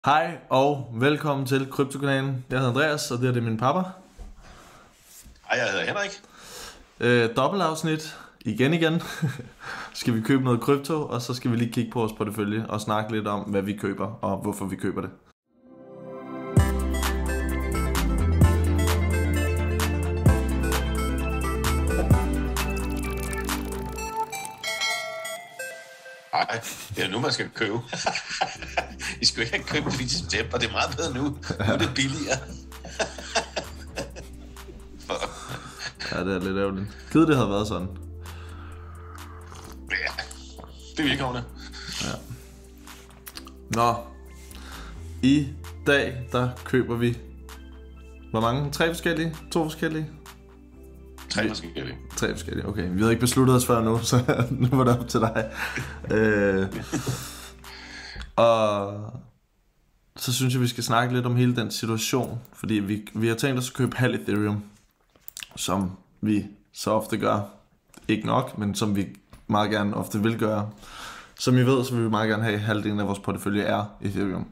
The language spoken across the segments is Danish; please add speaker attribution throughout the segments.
Speaker 1: Hej og velkommen til Kryptokanalen. Jeg hedder Andreas, og det er min pappa.
Speaker 2: Hej, jeg hedder Henrik.
Speaker 1: Dobbeltafsnit. Igen. Skal vi købe noget krypto, og så skal vi lige kigge på vores portefølje og snakke lidt om, hvad vi køber og hvorfor vi køber det.
Speaker 2: Nej, det er nu, man skal købe. I skal ikke have købt det i september, det er meget bedre nu. Nu er det billigere.
Speaker 1: Ja, det er lidt ærgerligt. Gid det havde været sådan.
Speaker 2: Ja, det er vilkårene.
Speaker 1: Ja. Nå, i dag, der køber vi... Hvor mange? 3 forskellige? 2 forskellige?
Speaker 2: 3 forskellige.
Speaker 1: 3 forskellige, okay. Vi havde ikke besluttet os før nu, så nu var det op til dig. Og så synes jeg, vi skal snakke lidt om hele den situation. Fordi vi har tænkt os at købe halv Ethereum, som vi så ofte gør. Ikke nok, men som vi meget gerne ofte vil gøre. Som I ved, så vil vi meget gerne have halvdelen af vores portefølje er Ethereum.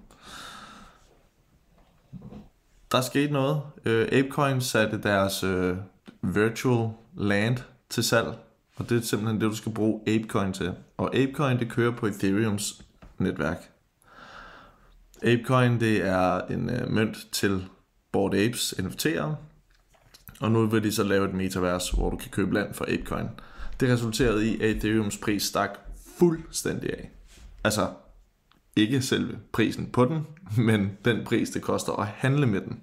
Speaker 1: Der skete noget. Apecoin satte deres virtual land til salg, og det er simpelthen det, du skal bruge Apecoin til. Og Apecoin, det kører på Ethereums netværk. Apecoin, det er en mønt til Bored Apes NFT'er, og nu vil de så lave et metavers, hvor du kan købe land for Apecoin. Det resulterede i, at Ethereums pris stak fuldstændig af. Altså, ikke selve prisen på den, men den pris, det koster at handle med den.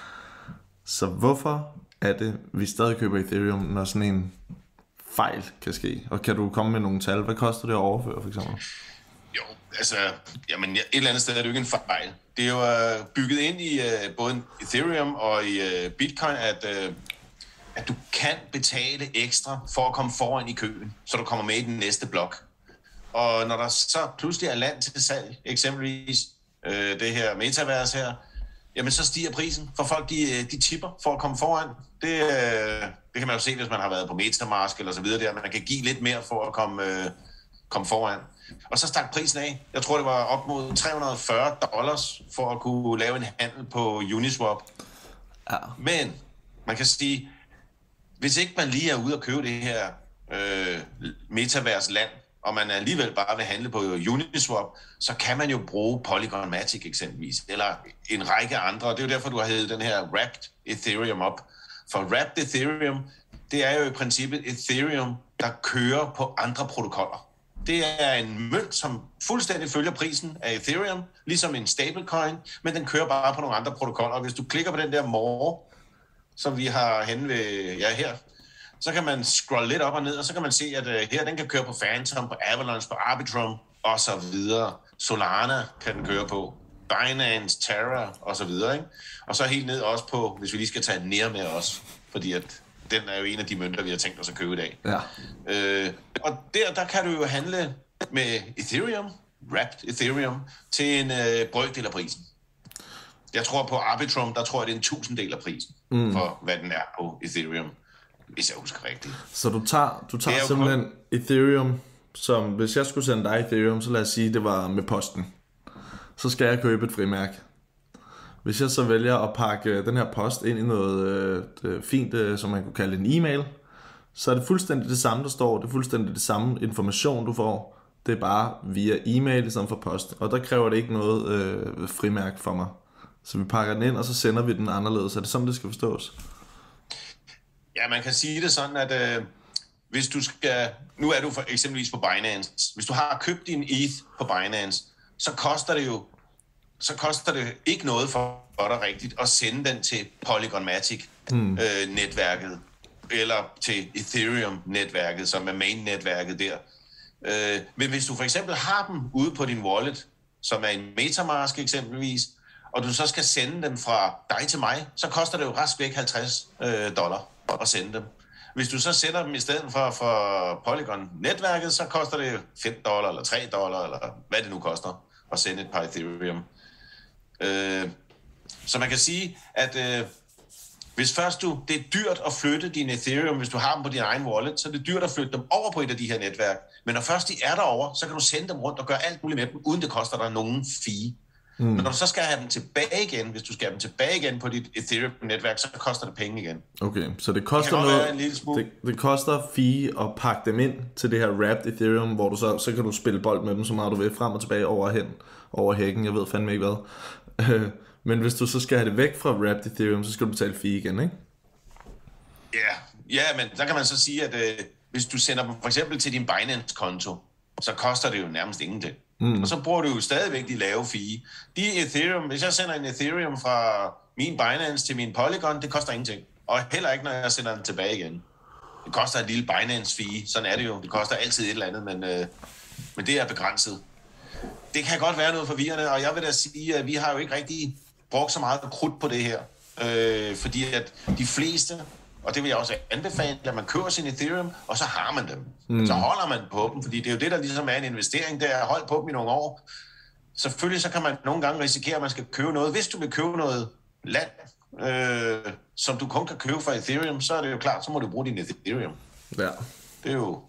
Speaker 1: Så hvorfor er det, vi stadig køber Ethereum, når sådan en fejl kan ske? Og kan du komme med nogle tal? Hvad koster det at overføre, for eksempel?
Speaker 2: Jo, altså, jamen, et eller andet sted er det jo ikke en fejl. Det er jo bygget ind i både Ethereum og i Bitcoin, at du kan betale ekstra for at komme foran i køen, så du kommer med i den næste blok. Og når der så pludselig er land til salg, eksempelvis det her metavers her, jamen så stiger prisen, for folk de tipper for at komme foran. Det kan man jo se, hvis man har været på Metamask eller så videre der. Man kan give lidt mere for at komme foran. Og så stak prisen af. Jeg tror, det var op mod $340 for at kunne lave en handel på Uniswap. Ja. Men man kan sige, hvis ikke man lige er ude og købe det her metavers land, og man alligevel bare vil handle på Uniswap, så kan man jo bruge Polygon Matic eksempelvis, eller en række andre. Det er jo derfor, du har heddet den her Wrapped Ethereum op. For Wrapped Ethereum, det er jo i princippet Ethereum, der kører på andre protokoller. Det er en mønt, som fuldstændig følger prisen af Ethereum, ligesom en stablecoin, men den kører bare på nogle andre protokoller. Og hvis du klikker på den der more, som vi har henne ved, her, så kan man scrolle lidt op og ned, og så kan man se, at her den kan køre på Phantom, på Avalanche, på Arbitrum og så videre. Solana kan den køre på, Binance, Terra og så videre, ikke? Og så helt ned også på, hvis vi lige skal tage NEAR med os, fordi at den er jo en af de mønter, vi har tænkt os at købe i dag. Ja. Og der kan du jo handle med Ethereum, Wrapped Ethereum, til en brøkdel af prisen. Jeg tror på Arbitrum, der tror jeg, det er en 1000-del af prisen for, hvad den er på Ethereum. Hvis jeg husker rigtigt.
Speaker 1: Så du tager simpelthen Ethereum, som hvis jeg skulle sende dig Ethereum, så lad os sige, det var med posten. Så skal jeg købe et frimærke. Hvis jeg så vælger at pakke den her post ind i noget fint, som man kunne kalde en e-mail, så er det fuldstændig det samme, der står. Det er fuldstændig det samme information, du får. Det er bare via e-mail i stedet for post. Og der kræver det ikke noget frimærke for mig. Så vi pakker den ind, og så sender vi den anderledes. Er det sådan, det skal forstås?
Speaker 2: Ja, man kan sige det sådan, at hvis du skal... Nu er du for eksempelvis på Binance. Hvis du har købt din ETH på Binance, så koster det ikke noget for dig rigtigt at sende den til Polygon Matic netværket, eller til Ethereum-netværket, som er main-netværket der. Men hvis du for eksempel har dem ude på din wallet, som er en Metamask eksempelvis, og du så skal sende dem fra dig til mig, så koster det jo rask væk $50 at sende dem. Hvis du så sender dem i stedet for Polygon-netværket, så koster det $5 eller $3, eller hvad det nu koster at sende et par Ethereum. Så man kan sige, at hvis først det er dyrt at flytte din Ethereum, hvis du har dem på din egen wallet, så er det dyrt at flytte dem over på et af de her netværk. Men når først de er derovre, så kan du sende dem rundt og gøre alt muligt med dem, uden det koster dig nogen fee. Når du så skal have dem tilbage igen, hvis du skal have dem tilbage igen på dit Ethereum-netværk, så koster det penge igen.
Speaker 1: Okay, så det koster noget, det koster fee at pakke dem ind til det her wrapped Ethereum, hvor du så kan du spille bold med dem, så meget du vil, frem og tilbage over hækken, jeg ved fandme ikke hvad. Men hvis du så skal have det væk fra wrapped Ethereum, så skal du betale fee igen, ikke?
Speaker 2: Ja, men der kan man så sige, at hvis du sender dem for eksempel til din Binance-konto, så koster det jo nærmest ingenting. Og så bruger du jo stadigvæk de lave fee. De Ethereum, hvis jeg sender en Ethereum fra min Binance til min Polygon, det koster ingenting. Og heller ikke, når jeg sender den tilbage igen. Det koster et lille Binance fee, sådan er det jo. Det koster altid et eller andet, men det er begrænset. Det kan godt være noget forvirrende, og jeg vil da sige, at vi har jo ikke rigtig brugt så meget krudt på det her. Fordi at de fleste, og det vil jeg også anbefale, at man køber sin Ethereum, og så har man dem. Så holder man på dem, fordi det er jo det, der ligesom er en investering, det er at holde på dem i nogle år. Selvfølgelig så kan man nogle gange risikere, at man skal købe noget. Hvis du vil købe noget land, som du kun kan købe fra Ethereum, så er det jo klart, så må du bruge din Ethereum.
Speaker 1: Ja.
Speaker 2: Det er jo...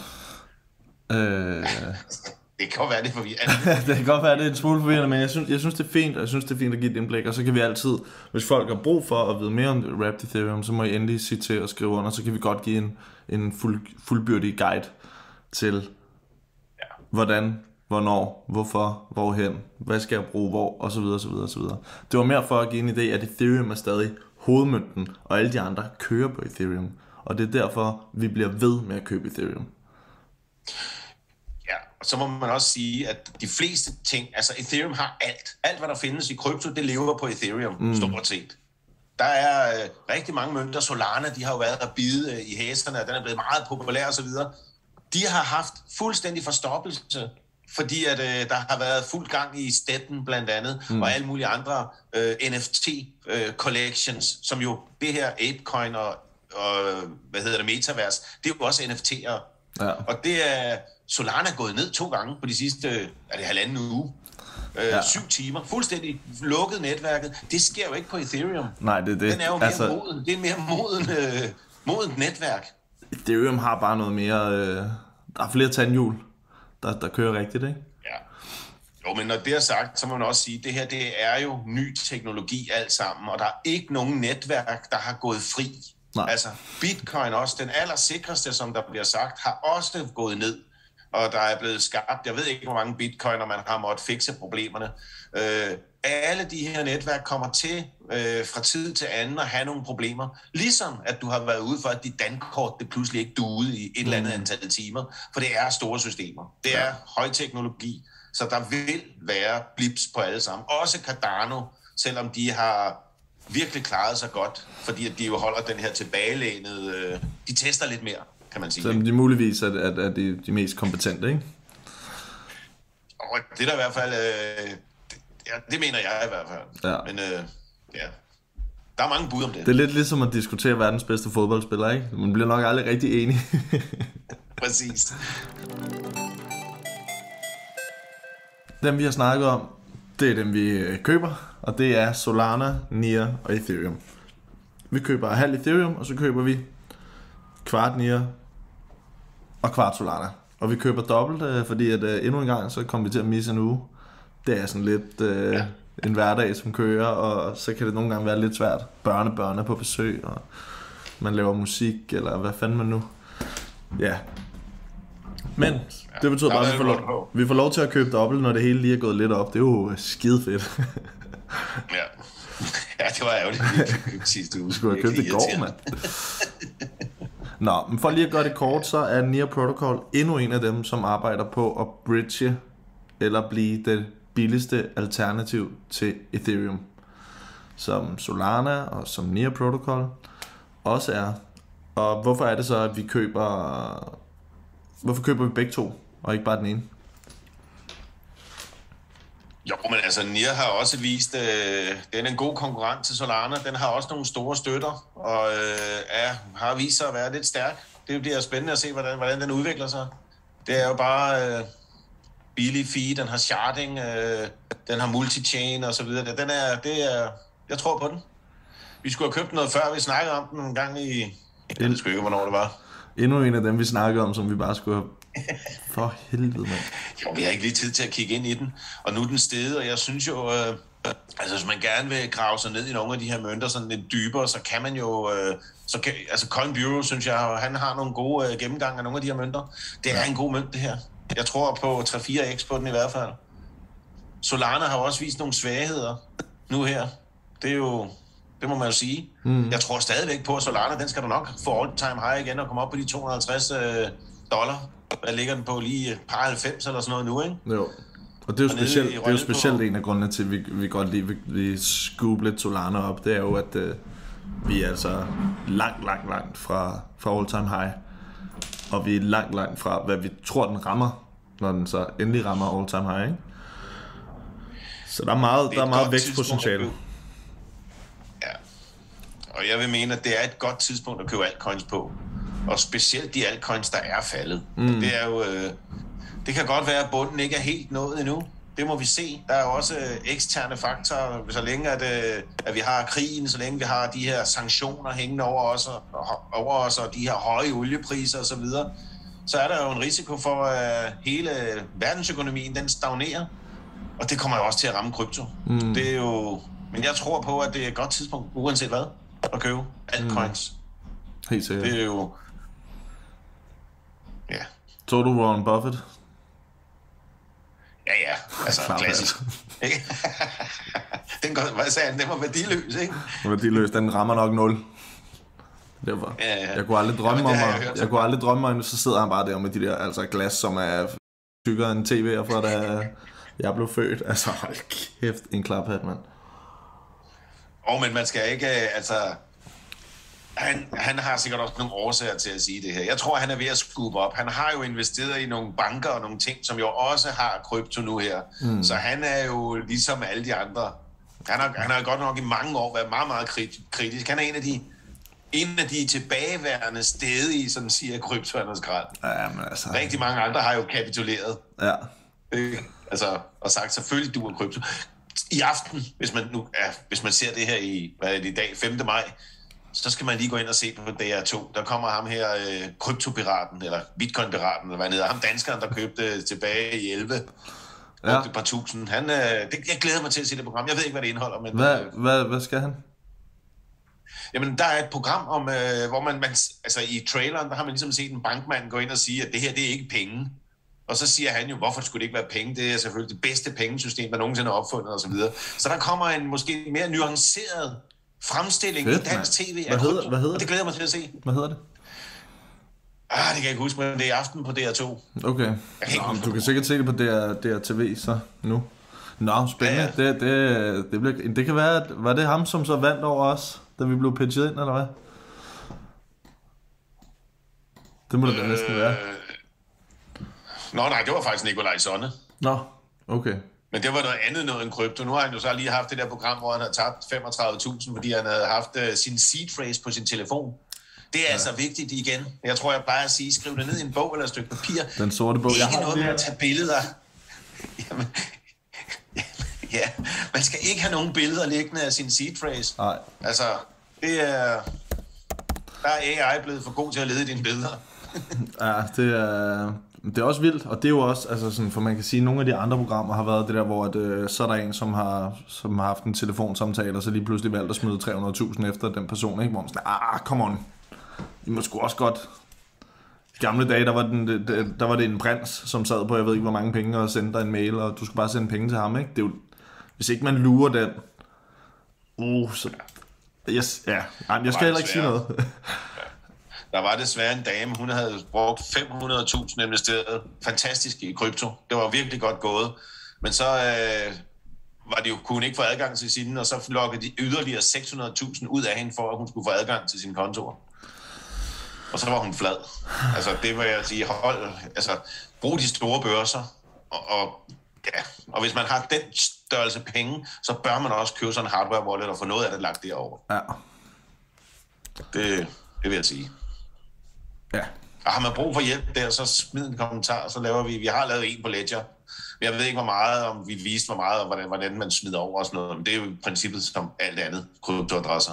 Speaker 2: Det kan godt være, det er forvirrende.
Speaker 1: Det kan godt være, det er en smule forvirrende, men jeg synes det er fint, og jeg synes, det er fint at give et indblik, og så kan vi altid, hvis folk har brug for at vide mere om wrapped Ethereum, så må I endelig sige til at skrive under, så kan vi godt give en fuldbyrdig guide til, hvordan, hvornår, hvorfor, hvorhen, hvad skal jeg bruge hvor, og så videre, så videre, så videre. Det var mere for at give en idé, at Ethereum er stadig hovedmønten, og alle de andre kører på Ethereum, og det er derfor, vi bliver ved med at købe Ethereum.
Speaker 2: Og så må man også sige, at de fleste ting, altså Ethereum har alt. Alt, hvad der findes i krypto, det lever på Ethereum, stort set. Der er rigtig mange mønter. Solana, de har jo været at bide i hæserne, og den er blevet meget populær osv. De har haft fuldstændig forstoppelse, fordi at der har været fuld gang i Steppen blandt andet, og alle mulige andre NFT-collections, som jo det her ApeCoin og Metaverse, det er jo også NFT'er. Ja. Og det er... Solana er gået ned 2 gange på de sidste, halvanden uge. 7 timer. Fuldstændig lukket netværket. Det sker jo ikke på Ethereum.
Speaker 1: Nej, det er det.
Speaker 2: Den er jo mere moden. Det er mere modent netværk.
Speaker 1: Ethereum har bare noget mere... der er flere tandhjul, der kører rigtigt, ikke?
Speaker 2: Ja. Jo, men når det er sagt, så må man også sige, at det her, det er jo ny teknologi alt sammen, og der er ikke nogen netværk, der har gået fri. Nej. Altså, Bitcoin også, den allersikreste, som der bliver sagt, har også gået ned. Og der er blevet skabt, jeg ved ikke, hvor mange bitcoiner man har måttet fikse problemerne. Alle de her netværk kommer til fra tid til anden at have nogle problemer. Ligesom at du har været ude for, at dit dankort det pludselig ikke duede i et eller andet antal timer. For det er store systemer. Det er højteknologi, så der vil være blips på alle sammen. Også Cardano, selvom de har virkelig klaret sig godt, fordi at de jo holder den her tilbagelænede... de tester lidt mere, kan man sige.
Speaker 1: Så de muligvis er de mest kompetente, ikke?
Speaker 2: Og det er der i hvert fald... det mener jeg i hvert fald. Ja. Men der er mange bud om det.
Speaker 1: Det er lidt ligesom at diskutere verdens bedste fodboldspiller, ikke? Man bliver nok aldrig rigtig enig.
Speaker 2: Præcis.
Speaker 1: Dem vi har snakket om, det er dem vi køber, og det er Solana, NEAR og Ethereum. Vi køber halv Ethereum, og så køber vi kvart NEAR og kvart Solana. Og vi køber dobbelt, fordi at endnu en gang, så kommer vi til at misse en uge. Det er sådan lidt en hverdag, som kører, og så kan det nogle gange være lidt svært. Børn er på besøg, og man laver musik, eller hvad fanden man nu. Ja. Men det betyder bare, at vi får lov til at købe dobbelt, når det hele lige er gået lidt op. Det er jo skide fedt.
Speaker 2: Ja, det var ærgerligt, at vi købte sidste uge.
Speaker 1: Skulle have købt det i går, mand. Nå, men for lige at gøre det kort, så er NEAR Protocol endnu en af dem, som arbejder på at bridge eller blive det billigste alternativ til Ethereum, som Solana og som NEAR Protocol også er. Og hvorfor er det så, at vi køber... Hvorfor køber vi begge to, og ikke bare den ene?
Speaker 2: Jo, men altså NEAR har også vist, den er en god konkurrent til Solana. Den har også nogle store støtter, og har vist sig at være lidt stærk. Det bliver spændende at se, hvordan den udvikler sig. Det er jo bare billig fee, den har sharding, den har multi-chain og så videre. Jeg tror på den. Vi skulle have købt noget før, vi snakkede om den en gang i... Jeg ved sgu ikke, hvornår det var.
Speaker 1: Endnu en af dem, vi snakkede om, som vi bare skulle have For helvede, mand.
Speaker 2: Jo, vi har ikke lige tid til at kigge ind i den. Og nu er den steget, og jeg synes jo... altså, hvis man gerne vil grave sig ned i nogle af de her mønter sådan lidt dybere, så kan man jo... altså, Coin Bureau, synes jeg, han har nogle gode gennemgang af nogle af de her mønter. Det er en god mønt, det her. Jeg tror på 3-4x på den i hvert fald. Solana har også vist nogle svagheder nu her. Det er jo... Det må man jo sige. Jeg tror stadigvæk på, at Solana, den skal du nok få all-time high igen og komme op på de $250. Hvad ligger den på? Lige et par 90 eller sådan noget nu, ikke?
Speaker 1: Jo. Og det er jo specielt en af grundene til, at vi godt lige vil scoop lidt Solana op. Det er jo, at vi er altså langt fra all-time high. Og vi er langt fra, hvad vi tror, den rammer, når den så endelig rammer all-time high, ikke? Så der er meget vækstpotentiale.
Speaker 2: Ja. Og jeg vil mene, at det er et godt tidspunkt at købe altcoins på. Og specielt de altcoins, der er faldet. Det er jo... det kan godt være, at bunden ikke er helt nået endnu. Det må vi se. Der er jo også eksterne faktorer. Så længe at vi har krigen, så længe vi har de her sanktioner hængende over os og de her høje oliepriser osv., så er der jo en risiko for, at hele verdensøkonomien den stagnerer. Og det kommer jo også til at ramme krypto. Det er jo... Men jeg tror på, at det er et godt tidspunkt, uanset hvad, at købe altcoins.
Speaker 1: Helt sikkert.
Speaker 2: Det er jo... Ja.
Speaker 1: Så du Warren Buffett?
Speaker 2: Ja, altså klassisk. Hvad sagde han? Den var værdiløs, ikke?
Speaker 1: Værdiløs, den rammer nok 0. Derfor. Ja. Jeg kunne aldrig drømme om, så sidder han bare der med de der altså glas, som er tykkere end tv'er, fra da jeg blev født. Altså, hold kæft, en klaphat, mand.
Speaker 2: Men man skal ikke, altså... Han har sikkert også nogle årsager til at sige det her. Jeg tror, han er ved at skubbe op. Han har jo investeret i nogle banker og nogle ting, som jo også har krypto nu her. Så han er jo ligesom alle de andre. Han har godt nok i mange år været meget, meget kritisk. Han er en af de tilbageværende stedige, som siger kryptoernes grad.
Speaker 1: Ja, men altså...
Speaker 2: Rigtig mange andre har jo kapituleret.
Speaker 1: Ja.
Speaker 2: Altså, og sagt, selvfølgelig du er krypto. I aften, hvis man ser det her i dag, 5. maj, så skal man lige gå ind og se på DR2. Der kommer ham her, kryptopiraten, eller bitcoin-piraten, eller hvad han hedder. Ham danskeren, der købte tilbage i 11. Ja. Et par tusind. Jeg glæder mig til at se det program. Jeg ved ikke, hvad det indeholder. Men
Speaker 1: hvad skal han?
Speaker 2: Jamen, der er et program om, hvor man altså i traileren, der har man ligesom set en bankmand gå ind og sige, at det her, det er ikke penge. Og så siger han jo, hvorfor skulle det ikke være penge? Det er selvfølgelig det bedste pengesystem, der nogensinde er opfundet osv. Så der kommer en måske mere nuanceret fremstilling i dansk tv.
Speaker 1: Hvad hedder
Speaker 2: det? Det glæder mig til at se.
Speaker 1: Hvad hedder det?
Speaker 2: Det kan jeg ikke huske, men det er i aften på DR2.
Speaker 1: Okay. Du kan sikkert se det på DRTV så nu. Nå, spændende. Ja. Det kan være, var det ham, som så vandt over os, da vi blev pitchet ind, eller hvad? Det må det da næsten være.
Speaker 2: Nej, det var faktisk Nikolaj Sonne.
Speaker 1: Nå, okay.
Speaker 2: Men det var noget andet end krypto. Nu har han jo så lige haft det der program, hvor han havde tabt 35.000, fordi han havde haft sin seed phrase på sin telefon. Det er altså vigtigt igen. Jeg tror, jeg bare at sige, skriv det ned i en bog eller et stykke papir.
Speaker 1: Den sorte bog.
Speaker 2: Ikke noget med at tage billeder. Jamen, ja, man skal ikke have nogen billeder liggende af sin seed phrase.
Speaker 1: Nej.
Speaker 2: Altså, der er AI blevet for god til at lede dine billeder.
Speaker 1: Ja, det er også vildt, og det er jo også, altså sådan, for man kan sige, at nogle af de andre programmer har været det der, hvor så er der en, som har haft en telefonsamtale, og så lige pludselig valgt at smide 300.000 efter den person, ikke? Hvor man sådan, come on, I må sgu også godt. I gamle dage, der var det en prins, som sad på, jeg ved ikke hvor mange penge, og sendte dig en mail, og du skulle bare sende penge til ham, ikke? Det er jo, hvis ikke man lurer den, så... jeg skal heller ikke sige noget.
Speaker 2: Der var desværre en dame, hun havde brugt 500.000 investeret fantastisk i krypto. Det var virkelig godt gået. Men så kunne hun ikke få adgang til sin, og så lukkede de yderligere 600.000 ud af hende, for at hun skulle få adgang til sin kontor. Og så var hun flad. Altså det vil jeg sige, brug de store børser. Og hvis man har den størrelse penge, så bør man også købe sådan en hardware wallet og få noget af det lagt derover.
Speaker 1: Ja.
Speaker 2: Det vil jeg sige.
Speaker 1: Ja.
Speaker 2: Og har man brug for hjælp der, så smid en kommentar, så laver vi har lavet en på Ledger. Jeg ved ikke, hvor meget, om vi viste, hvor meget, og hvordan man smider over og sådan noget, men det er jo i princippet som alt andet kryptoadresser.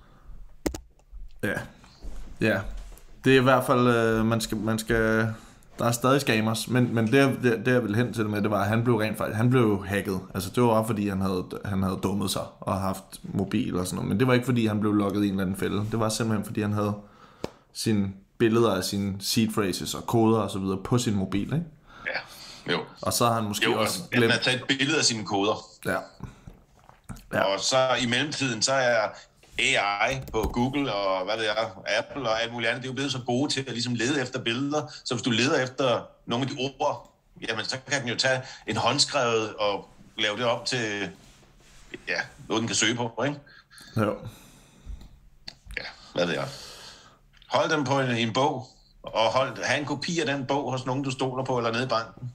Speaker 2: Ja.
Speaker 1: Ja. Det er i hvert fald, man skal Der er stadig scammers, men det jeg ville hen til det med, det var, at han blev hacket. Altså det var bare fordi, han havde dummet sig og haft mobil og sådan noget. Men det var ikke fordi, han blev logget i en eller anden fælde. Det var simpelthen fordi, han havde sine billeder af sine seed phrases og koder og så videre på sin mobil, ikke?
Speaker 2: Ja, jo.
Speaker 1: Og så har han måske også
Speaker 2: glemt... Han har taget et billede af sine koder.
Speaker 1: Ja.
Speaker 2: Og så i mellemtiden, så er AI på Google og hvad det er, Apple og alt muligt andet, det er jo blevet så gode til at ligesom lede efter billeder. Så hvis du leder efter nogle af de ord, jamen så kan den jo tage en håndskrevet og lave det om til, noget den kan søge på, ikke?
Speaker 1: Jo.
Speaker 2: Ja, hvad det er. Hold dem på en bog, og have en kopi af den bog hos nogen, du stoler på, eller nede i banken.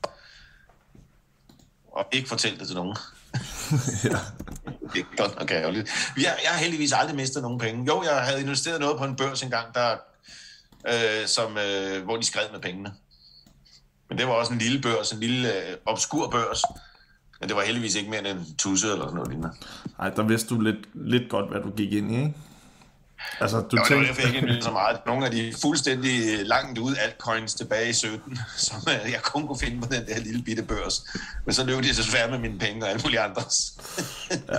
Speaker 2: Og ikke fortæl det til nogen.
Speaker 1: Ja.
Speaker 2: Det er godt nok ærgerligt. Jeg har heldigvis aldrig mistet nogen penge. Jo, jeg havde investeret noget på en børs engang, hvor de skrev med pengene. Men det var også en lille børs, en lille obskur børs. Men det var heldigvis ikke mere end en tusse eller sådan noget lignende.
Speaker 1: Nej, der vidste du lidt godt, hvad du gik ind i, ikke? Altså,
Speaker 2: det var derfor, jeg ikke investeret så meget. Nogle af de fuldstændig langt ud altcoins tilbage i 17, som jeg kun kunne finde på den der lille bitte børs. Men så løb de så svært med mine penge og alle mulige andres.
Speaker 1: Ja.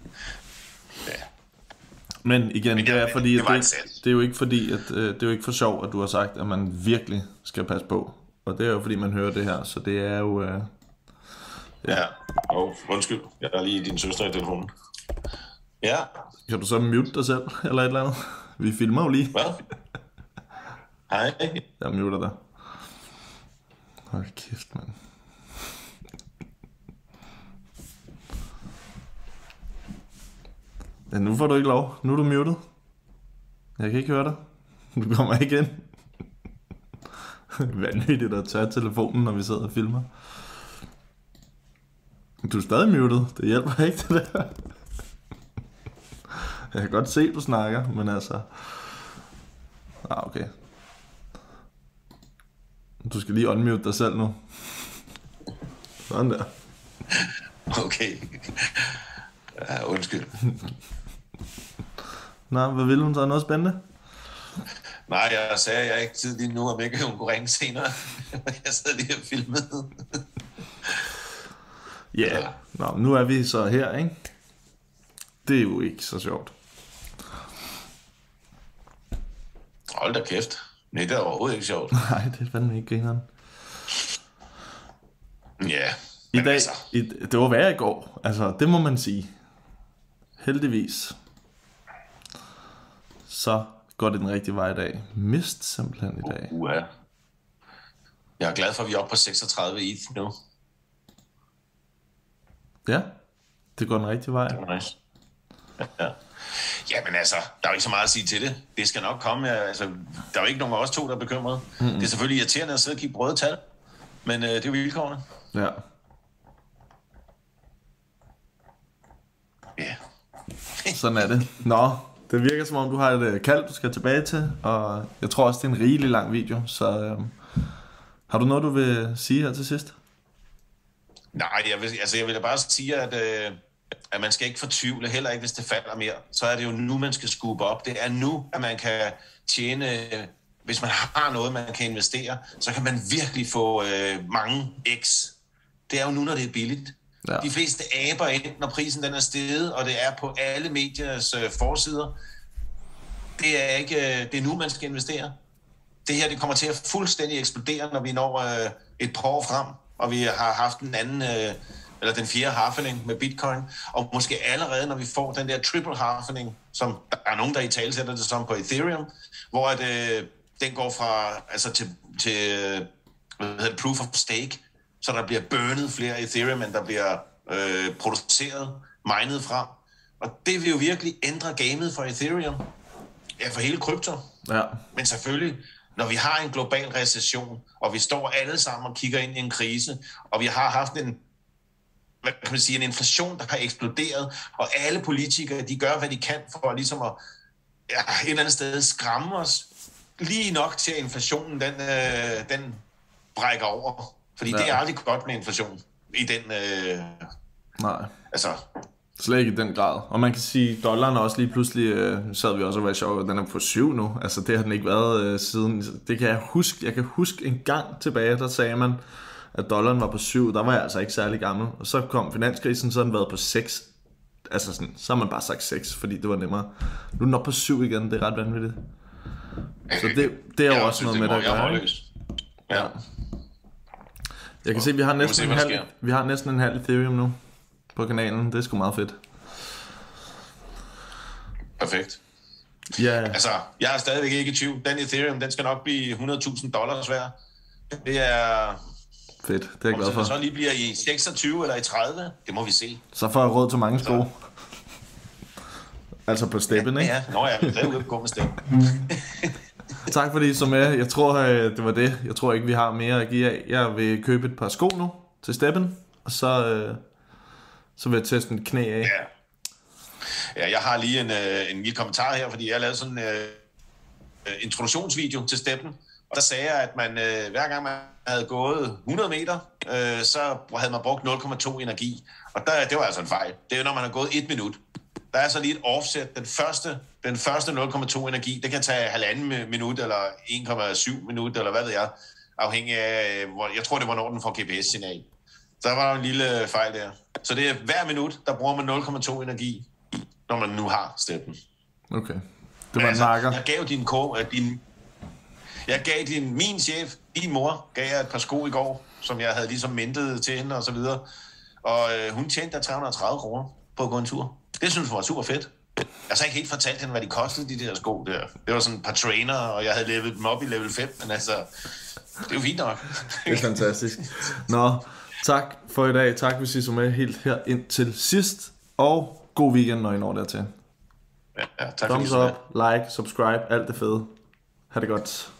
Speaker 1: Men igen, det er fordi, det er jo ikke fordi, at det er jo ikke for sjov, at du har sagt, at man virkelig skal passe på. Og det er jo fordi, man hører det her, så det er jo...
Speaker 2: Ja. Undskyld, jeg er lige din søster i telefonen. Ja.
Speaker 1: Kan du så mute dig selv, eller et eller andet? Vi filmer jo lige.
Speaker 2: Hvad? Hej.
Speaker 1: Jeg muter dig. Hold kæft, mand. Ja, nu får du ikke lov. Nu er du muted. Jeg kan ikke høre dig. Du kommer ikke ind. Vanvittigt at tage telefonen, når vi sidder og filmer. Du er stadig muted. Det hjælper ikke det der. Jeg kan godt se, at du snakker, men altså... okay. Du skal lige unmute dig selv nu. Sådan der.
Speaker 2: Okay. Ja, undskyld.
Speaker 1: Nå, hvad ville hun så? Noget spændende?
Speaker 2: Nej, jeg sagde, at jeg ikke tid lige nu, om ikke hun kunne ringe senere. Jeg sad lige og filmede.
Speaker 1: Ja, nå, nu er vi så her, ikke? Det er jo ikke så sjovt.
Speaker 2: Hold da kæft. Nej, det er overhovedet ikke sjovt.
Speaker 1: Nej, det er fandme ikke grineren.
Speaker 2: Ja.
Speaker 1: I dag, altså. Det var værre i går. Altså, det må man sige. Heldigvis. Så går det den rigtige vej i dag. Mist simpelthen i dag.
Speaker 2: Ja. Jeg er glad for, at vi er oppe på 36 ETH nu.
Speaker 1: Ja, det går den rigtige vej.
Speaker 2: Det er nice. Ja. Jamen altså, der er jo ikke så meget at sige til det. Det skal nok komme. Altså, der er jo ikke nogen af os to, der er bekymret. Det er selvfølgelig irriterende at sidde og kigge på røde tal, men det er jo vilkårene.
Speaker 1: Ja.
Speaker 2: Ja.
Speaker 1: Sådan er det. Nå, det virker som om, du har et kald, du skal tilbage til, og jeg tror også, det er en rigelig lang video, så har du noget, du vil sige her til sidst?
Speaker 2: Nej, jeg vil da bare sige, at man skal ikke fortvivle, heller ikke hvis det falder mere. Så er det jo nu, man skal skubbe op. Det er nu, at man kan tjene, hvis man har noget, man kan investere, så kan man virkelig få mange x. Det er jo nu, når det er billigt. Ja. De fleste aber ind, når prisen den er steget, og det er på alle mediers forsider. Det er nu, man skal investere. Det her, det kommer til at fuldstændig eksplodere, når vi når et par år frem, og vi har haft den fjerde halving med Bitcoin, og måske allerede, når vi får den der triple halving, som der er nogen, der i tale sætter det som på Ethereum, hvor den går fra til proof of stake, så der bliver burnet flere Ethereum, end der bliver produceret, minet frem. Og det vil jo virkelig ændre gamet for Ethereum. Ja, for hele krypto. Ja. Men selvfølgelig, når vi har en global recession, og vi står alle sammen og kigger ind i en krise, og vi har haft en inflation, der har eksploderet, og alle politikere, de gør, hvad de kan for ligesom at et eller andet sted skræmme os lige nok til, at inflationen den brækker over. Fordi det er aldrig godt med inflation i den...
Speaker 1: Nej.
Speaker 2: Altså,
Speaker 1: Slet ikke i den grad. Og man kan sige, dollaren er også lige pludselig, sad vi også og var sjov, den er på 7 nu. Altså det har den ikke været siden. Det kan jeg huske. Jeg kan huske en gang tilbage, der sagde man, at dollaren var på 7. Der var jeg altså ikke særlig gammel. Og så kom finanskrisen, så har den været på 6. Altså sådan, så har man bare sagt 6, fordi det var nemmere. Nu er den op på 7 igen, det er ret vanvittigt. Så det er jo også noget med, der gør.
Speaker 2: Ja.
Speaker 1: Jeg kan se, at vi har næsten en halv Ethereum nu på kanalen. Det er sgu meget fedt.
Speaker 2: Perfekt.
Speaker 1: Ja.
Speaker 2: Altså, jeg er stadigvæk ikke i tvivl. Den Ethereum, den skal nok blive $100,000 værd. Det er...
Speaker 1: Fedt, det er jeg glad for.
Speaker 2: Om så lige bliver i 26 eller i 30, det må vi se.
Speaker 1: Så får jeg råd til mange sko. Altså på steppen, ikke?
Speaker 2: Ja, nå ja, det er jo gå med steppen.
Speaker 1: Tak fordi I så med. Jeg tror, det var det. Jeg tror ikke, vi har mere at give af. Jeg vil købe et par sko nu til steppen, og så vil jeg teste en knæ af.
Speaker 2: Ja, jeg har lige en lille kommentar her, fordi jeg lavede sådan en introduktionsvideo til steppen, og der sagde jeg, at man hver gang man havde gået 100 meter, så havde man brugt 0,2 energi, og det var altså en fejl. Det er når man har gået 1 minut. Der er så lige et offset. Den første 0,2 energi, det kan tage 1,5 minut, eller 1,7 minut, eller hvad ved jeg, afhængig af, jeg tror, det var, når den får GPS-signal. Så der var en lille fejl der. Så det er hver minut, der bruger man 0,2 energi, når man nu har steppen.
Speaker 1: Okay. Det var en marker.
Speaker 2: Jeg gav min chef, din mor, gav jeg et par sko i går, som jeg havde ligesom mintet til hende og så videre. Og hun tjente der 330 kroner på at gå en tur. Det synes jeg var super fedt. Jeg har så ikke helt fortalt hende, hvad de kostede, de der sko der. Det var sådan et par trainer, og jeg havde levet dem op i level 5, men altså, det er jo fint nok.
Speaker 1: Det er fantastisk. Nå, tak for i dag. Tak, hvis I så med helt her ind til sidst. Og god weekend, når I når dertil.
Speaker 2: Ja, tak
Speaker 1: Thumbs up, like, subscribe, alt det fede. Ha' det godt.